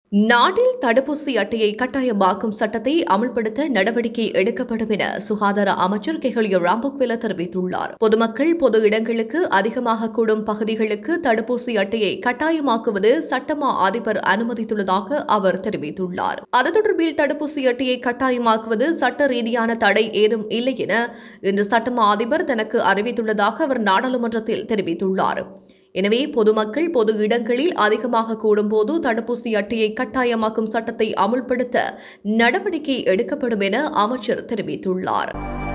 நாட்டில் தடுப்பூசி அட்டையை கட்டாயமாக்கும் சட்டத்தை அமல்படுத்த நடவடிக்கை எடுக்கப்படும் என சுகாதார அமைச்சர் கெஹலிய ராம்பக்வெல தெரிவித்துள்ளார். பொதுமக்கள் பொது இடங்களுக்கு அதிகமாக கூடும் பகுதிகளுக்கு தடுப்பூசி அட்டையை கட்டாயமாக்குவது சட்டமா அதிபர் அனுமதித்துள்ளதாக அவர் தெரிவித்துள்ளார். அது தொடர்பில் தடுப்பூசி அட்டையை கட்டாயமாக்குவது சட்ட ரீதியான தடை ஏதும் இல்லை என இன்று சட்டமா அதிபர் தனக்கு அறிவித்துள்ளதாக அவர் நாடாளுமன்றத்தில் தெரிவித்துள்ளார். எனவே பொதுமக்கள் பொது இடங்களில் அதிகமாக கூடும்போது தடுப்பூசி அட்டையை கட்டாயமாக்கும் சட்டத்தை அமுல்படுத்த நடவடிக்கை எடுக்கப்படும் என அமைச்சர் தெரிவித்துள்ளார்.